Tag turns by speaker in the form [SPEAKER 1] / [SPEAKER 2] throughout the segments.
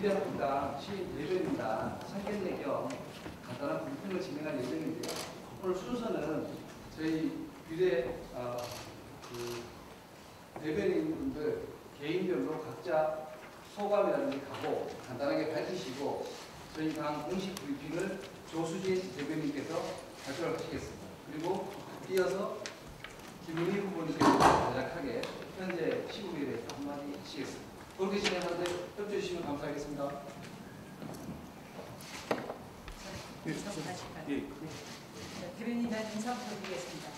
[SPEAKER 1] 비례한국당 시대변인단 상견례 겸 간단한 브리핑을 진행할 예정인데요. 오늘 순서는 저희 비례 대변인분들 개인별로 각자 소감이라든지 각오 간단하게 밝히시고 저희 당 공식 브리핑을 조수진 대변인께서 발표를 하시겠습니다. 그리고 이어서 김은희 후보님께서 간략하게 현재 시국에 대해서 한마디 하시겠습니다. 그렇게 진행하는데 협조해 주시면 감사하겠습니다.
[SPEAKER 2] 대변인단 인사부터 드리겠습니다.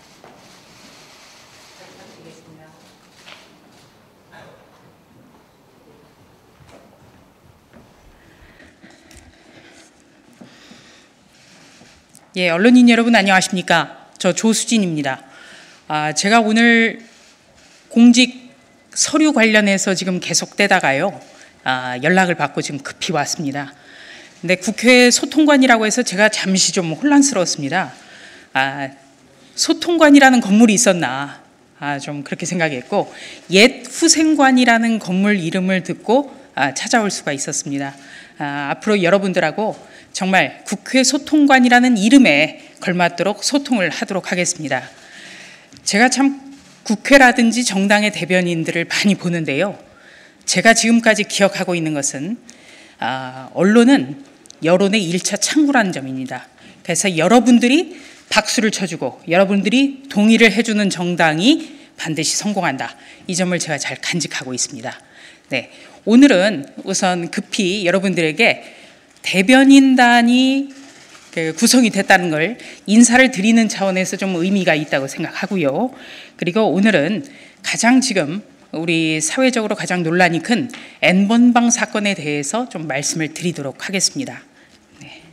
[SPEAKER 2] 부탁드리겠습니다.
[SPEAKER 3] 예, 언론인 여러분 안녕하십니까? 저 조수진입니다. 제가 오늘 공직 서류 관련해서 지금 계속되다가요, 연락을 받고 지금 급히 왔습니다. 근데 국회 소통관이라고 해서 제가 잠시 좀 혼란스러웠습니다. 소통관이라는 건물이 있었나? 좀 그렇게 생각했고, 옛 후생관이라는 건물 이름을 듣고 찾아올 수가 있었습니다. 앞으로 여러분들하고 정말 국회 소통관이라는 이름에 걸맞도록 소통을 하도록 하겠습니다. 제가 참 국회라든지 정당의 대변인들을 많이 보는데요. 제가 지금까지 기억하고 있는 것은 언론은 여론의 1차 창구라는 점입니다. 그래서 여러분들이 박수를 쳐주고 여러분들이 동의를 해주는 정당이 반드시 성공한다. 이 점을 제가 잘 간직하고 있습니다. 네, 오늘은 우선 급히 여러분들에게 대변인단이 구성이 됐다는 걸 인사를 드리는 차원에서 좀 의미가 있다고 생각하고요. 그리고 오늘은 가장 지금 우리 사회적으로 가장 논란이 큰 N번방 사건에 대해서 좀 말씀을 드리도록 하겠습니다. 네.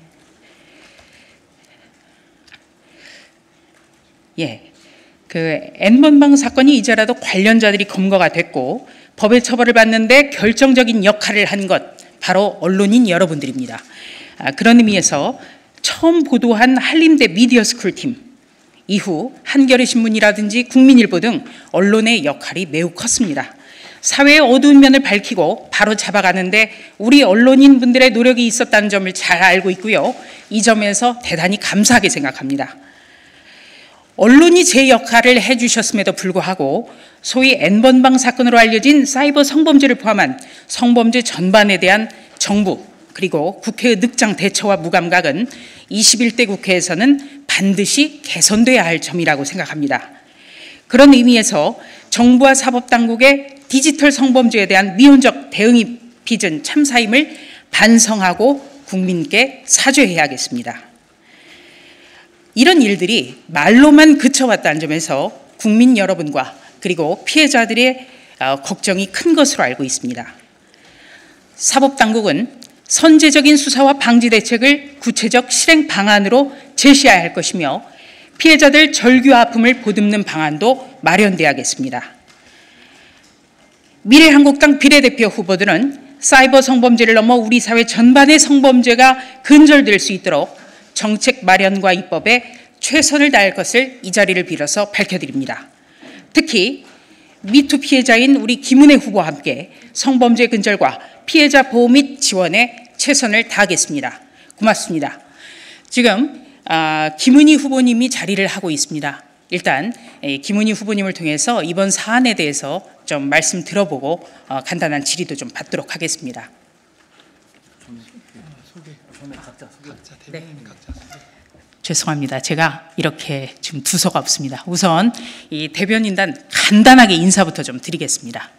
[SPEAKER 3] 예, N번방 사건이 이제라도 관련자들이 검거가 됐고 법의 처벌을 받는데 결정적인 역할을 한 것, 바로 언론인 여러분들입니다. 그런 의미에서 처음 보도한 한림대 미디어스쿨 팀, 이후 한겨레 신문이라든지 국민일보 등 언론의 역할이 매우 컸습니다. 사회의 어두운 면을 밝히고 바로 잡아가는데 우리 언론인분들의 노력이 있었다는 점을 잘 알고 있고요. 이 점에서 대단히 감사하게 생각합니다. 언론이 제 역할을 해주셨음에도 불구하고 소위 N번방 사건으로 알려진 사이버 성범죄를 포함한 성범죄 전반에 대한 정부 그리고 국회의 늑장 대처와 무감각은 21대 국회에서는 반드시 개선돼야 할 점이라고 생각합니다. 그런 의미에서 정부와 사법당국의 디지털 성범죄에 대한 미온적 대응이 빚은 참사임을 반성하고 국민께 사죄해야겠습니다. 이런 일들이 말로만 그쳐왔다는 점에서 국민 여러분과 그리고 피해자들의 걱정이 큰 것으로 알고 있습니다. 사법당국은 선제적인 수사와 방지 대책을 구체적 실행 방안으로 제시해야 할 것이며 피해자들 절규 아픔을 보듬는 방안도 마련돼야겠습니다. 미래한국당 비례대표 후보들은 사이버 성범죄를 넘어 우리 사회 전반의 성범죄가 근절될 수 있도록 정책 마련과 입법에 최선을 다할 것을 이 자리를 빌어서 밝혀드립니다. 특히 미투 피해자인 우리 김은혜 후보와 함께 성범죄 근절과 피해자 보호 및 지원에 최선을 다하겠습니다. 고맙습니다. 지금 김은희 후보님이 자리를 하고 있습니다. 일단 김은희 후보님을 통해서 이번 사안에 대해서 좀 말씀 들어보고 간단한 질의도 좀 받도록 하겠습니다. 네. 죄송합니다. 제가 이렇게 지금 두서가 없습니다. 우선 이 대변인단 간단하게 인사부터 좀 드리겠습니다.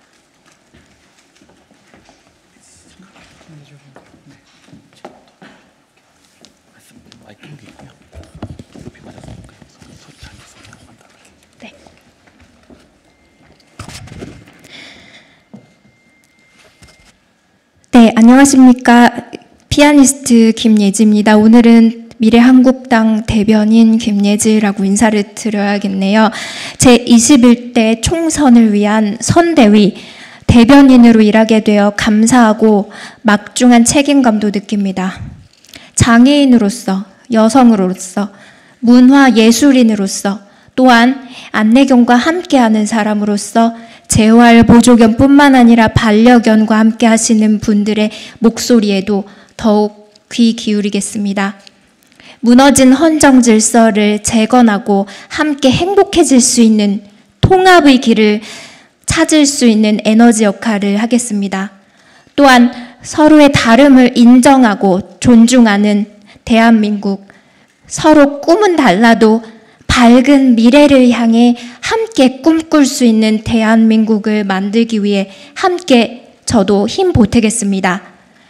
[SPEAKER 4] 네, 안녕하십니까. 피아니스트 김예지입니다. 오늘은 미래한국당 대변인 김예지라고 인사를 드려야겠네요. 제21대 총선을 위한 선대위 대변인으로 일하게 되어 감사하고 막중한 책임감도 느낍니다. 장애인으로서, 여성으로서, 문화예술인으로서, 또한 안내경과 함께하는 사람으로서 재활 보조견뿐만 아니라 반려견과 함께 하시는 분들의 목소리에도 더욱 귀 기울이겠습니다. 무너진 헌정 질서를 재건하고 함께 행복해질 수 있는 통합의 길을 찾을 수 있는 에너지 역할을 하겠습니다. 또한 서로의 다름을 인정하고 존중하는 대한민국, 서로 꿈은 달라도 밝은 미래를 향해 함께 꿈꿀 수 있는 대한민국을 만들기 위해 함께 저도 힘 보태겠습니다.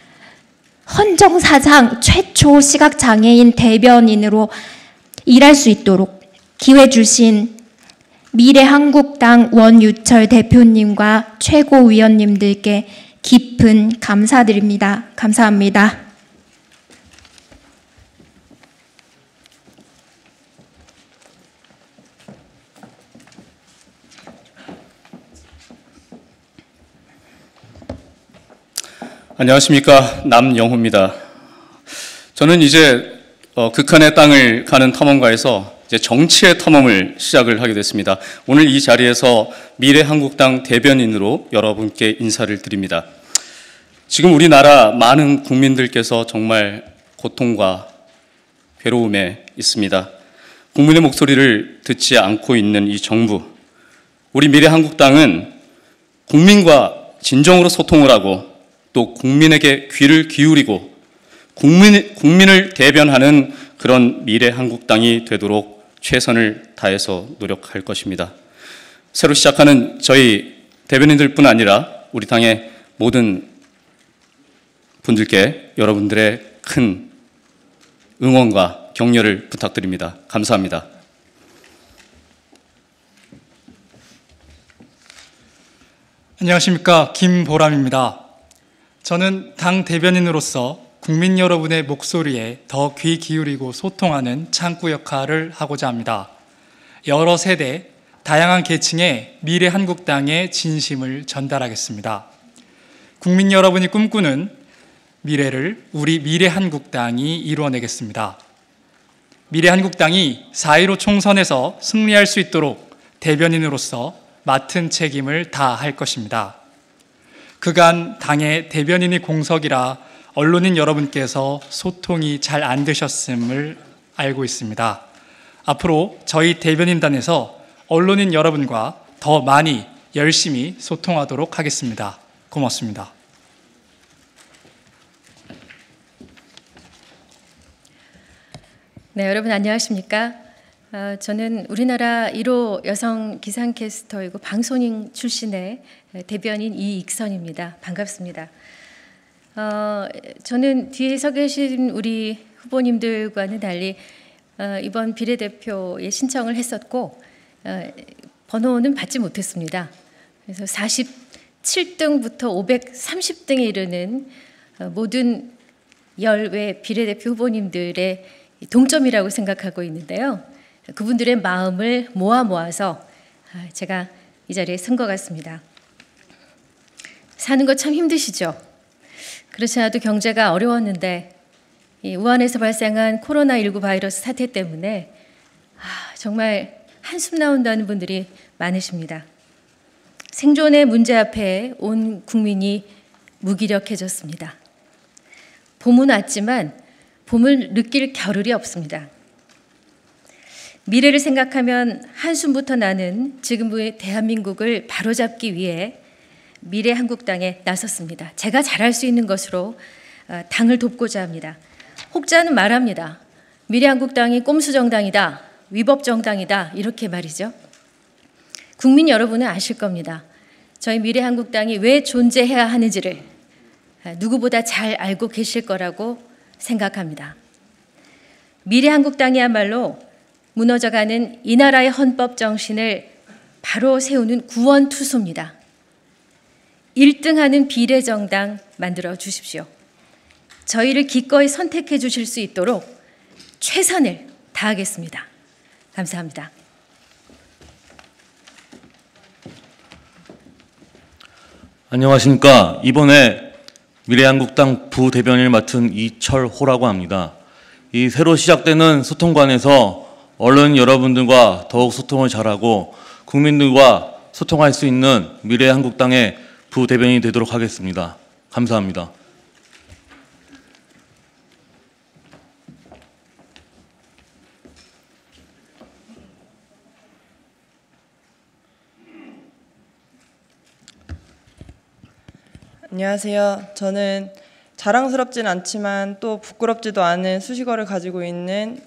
[SPEAKER 4] 헌정사상 최초 시각장애인 대변인으로 일할 수 있도록 기회 주신 미래한국당 원유철 대표님과 최고위원님들께 깊은 감사드립니다. 감사합니다.
[SPEAKER 5] 안녕하십니까. 남영호입니다. 저는 이제 극한의 땅을 가는 탐험가에서 이제 정치의 탐험을 시작을 하게 됐습니다. 오늘 이 자리에서 미래한국당 대변인으로 여러분께 인사를 드립니다. 지금 우리나라 많은 국민들께서 정말 고통과 괴로움에 있습니다. 국민의 목소리를 듣지 않고 있는 이 정부, 우리 미래한국당은 국민과 진정으로 소통을 하고 또 국민에게 귀를 기울이고 국민을 대변하는 그런 미래한국당이 되도록 최선을 다해서 노력할 것입니다. 새로 시작하는 저희 대변인들뿐 아니라 우리 당의 모든 분들께 여러분들의 큰 응원과 격려를 부탁드립니다. 감사합니다.
[SPEAKER 6] 안녕하십니까. 김보람입니다. 저는 당 대변인으로서 국민 여러분의 목소리에 더 귀 기울이고 소통하는 창구 역할을 하고자 합니다. 여러 세대, 다양한 계층의 미래한국당의 진심을 전달하겠습니다. 국민 여러분이 꿈꾸는 미래를 우리 미래한국당이 이루어내겠습니다. 미래한국당이 4.15 총선에서 승리할 수 있도록 대변인으로서 맡은 책임을 다할 것입니다. 그간 당의 대변인이 공석이라 언론인 여러분께서 소통이 잘 안 되셨음을 알고 있습니다. 앞으로 저희 대변인단에서 언론인 여러분과 더 많이 열심히 소통하도록 하겠습니다. 고맙습니다.
[SPEAKER 7] 네, 여러분 안녕하십니까? 저는 우리나라 1호 여성 기상캐스터이고 방송인 출신의 대변인 이익선입니다. 반갑습니다. 저는 뒤에 서 계신 우리 후보님들과는 달리 이번 비례대표에 신청을 했었고 번호는 받지 못했습니다. 그래서 47등부터 530등에 이르는 모든 10회 비례대표 후보님들의 동점이라고 생각하고 있는데요. 그분들의 마음을 모아서 제가 이 자리에 선 것 같습니다. 사는 거 참 힘드시죠? 그렇지 않아도 경제가 어려웠는데 이 우한에서 발생한 코로나19 바이러스 사태 때문에 정말 한숨 나온다는 분들이 많으십니다. 생존의 문제 앞에 온 국민이 무기력해졌습니다. 봄은 왔지만 봄을 느낄 겨를이 없습니다. 미래를 생각하면 한숨부터 나는 지금의 대한민국을 바로잡기 위해 미래한국당에 나섰습니다. 제가 잘할 수 있는 것으로 당을 돕고자 합니다. 혹자는 말합니다. 미래한국당이 꼼수정당이다, 위법정당이다 이렇게 말이죠. 국민 여러분은 아실 겁니다. 저희 미래한국당이 왜 존재해야 하는지를 누구보다 잘 알고 계실 거라고 생각합니다. 미래한국당이야말로 무너져가는 이 나라의 헌법 정신을 바로 세우는 구원투소입니다. 1등하는 비례정당 만들어 주십시오. 저희를 기꺼이 선택해 주실 수 있도록 최선을 다하겠습니다. 감사합니다.
[SPEAKER 8] 안녕하십니까. 이번에 미래한국당 부대변인을 맡은 이철호라고 합니다. 이 새로 시작되는 소통관에서 언론 여러분들과 더욱 소통을 잘하고 국민들과 소통할 수 있는 미래한국당의 부대변인이 되도록 하겠습니다. 감사합니다.
[SPEAKER 9] 안녕하세요. 저는 자랑스럽진 않지만 또 부끄럽지도 않은 수식어를 가지고 있는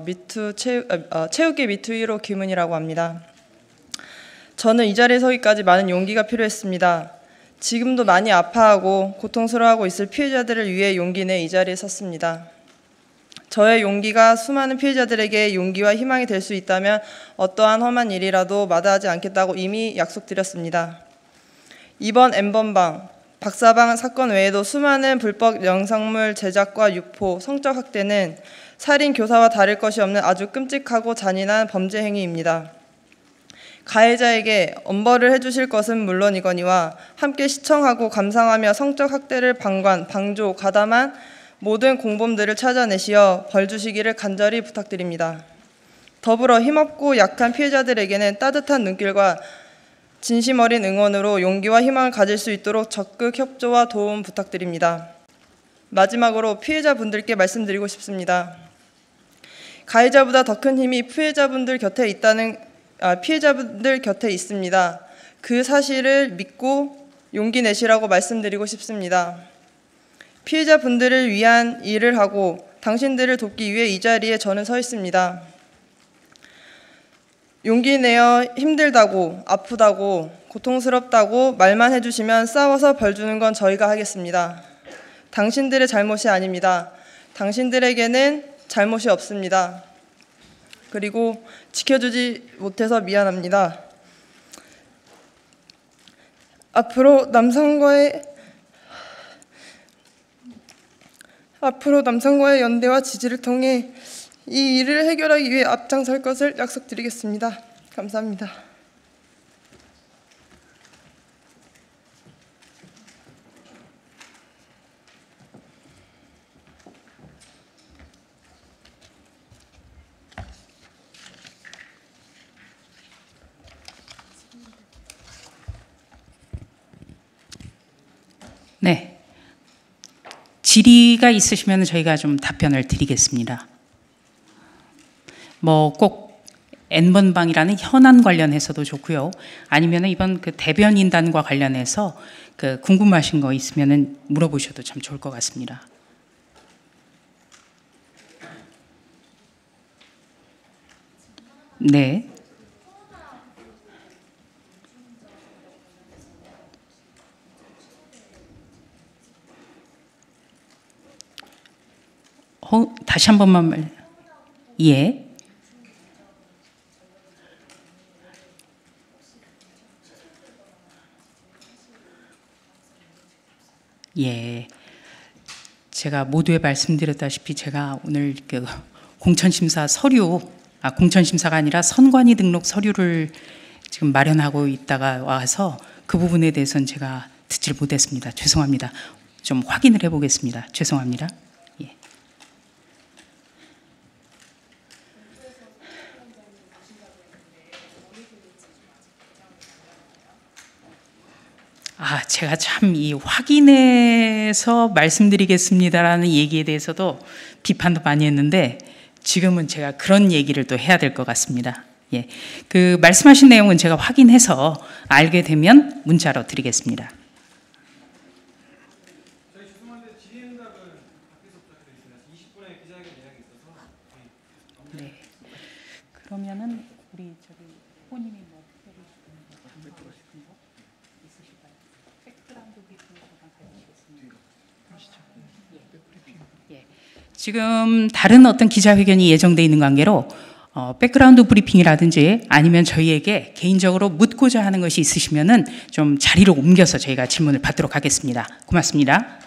[SPEAKER 9] 체육계 미투 1호 김은희라고 합니다. 저는 이 자리에 서기까지 많은 용기가 필요했습니다. 지금도 많이 아파하고 고통스러워하고 있을 피해자들을 위해 용기 내 이 자리에 섰습니다. 저의 용기가 수많은 피해자들에게 용기와 희망이 될 수 있다면 어떠한 험한 일이라도 마다하지 않겠다고 이미 약속드렸습니다. 이번 N번방, 박사방 사건 외에도 수많은 불법 영상물 제작과 유포, 성적 학대는 살인 교사와 다를 것이 없는 아주 끔찍하고 잔인한 범죄 행위입니다. 가해자에게 엄벌을 해주실 것은 물론이거니와 함께 시청하고 감상하며 성적 학대를 방관, 방조, 가담한 모든 공범들을 찾아내시어 벌 주시기를 간절히 부탁드립니다. 더불어 힘없고 약한 피해자들에게는 따뜻한 눈길과 진심 어린 응원으로 용기와 희망을 가질 수 있도록 적극 협조와 도움 부탁드립니다. 마지막으로 피해자분들께 말씀드리고 싶습니다. 가해자보다 더 큰 힘이 피해자분들 곁에 있습니다. 그 사실을 믿고 용기 내시라고 말씀드리고 싶습니다. 피해자분들을 위한 일을 하고 당신들을 돕기 위해 이 자리에 저는 서 있습니다. 용기 내어 힘들다고, 아프다고, 고통스럽다고 말만 해주시면 싸워서 벌 주는 건 저희가 하겠습니다. 당신들의 잘못이 아닙니다. 당신들에게는 잘못이 없습니다. 그리고 지켜주지 못해서 미안합니다. 앞으로 남성과의 연대와 지지를 통해 이 일을 해결하기 위해 앞장설 것을 약속드리겠습니다. 감사합니다.
[SPEAKER 3] 네. 질의가 있으시면 저희가 좀 답변을 드리겠습니다. 뭐 꼭 N번방이라는 현안 관련해서도 좋고요. 아니면 이번 그 대변인단과 관련해서 그 궁금하신 거 있으면 물어보셔도 참 좋을 것 같습니다. 네. 다시 한 번만 예. 예. 제가 모두에 말씀드렸다시피 제가 오늘 그 공천심사 공천심사가 아니라 선관위 등록 서류를 지금 마련하고 있다가 와서 그 부분에 대해서는 제가 듣질 못했습니다. 죄송합니다. 좀 확인을 해보겠습니다. 죄송합니다. 예. 제가 참 이 확인해서 말씀드리겠습니다라는 얘기에 대해서도 비판도 많이 했는데 지금은 제가 그런 얘기를 또 해야 될 것 같습니다. 예, 그 말씀하신 내용은 제가 확인해서 알게 되면 문자로 드리겠습니다.
[SPEAKER 1] 저희 죄송한데 질의응답은 밖에서 부탁드리겠습니다. 20분의 기자회견 예약이 있어서.
[SPEAKER 3] 네. 그러면은 우리 저기 후보님이 뭐 있으실까요? 백그라운드 브리핑을 잠깐 해주시겠습니다. 예. 지금 다른 어떤 기자회견이 예정돼 있는 관계로 백그라운드 브리핑이라든지 아니면 저희에게 개인적으로 묻고자 하는 것이 있으시면은 좀 자리로 옮겨서 저희가 질문을 받도록 하겠습니다. 고맙습니다.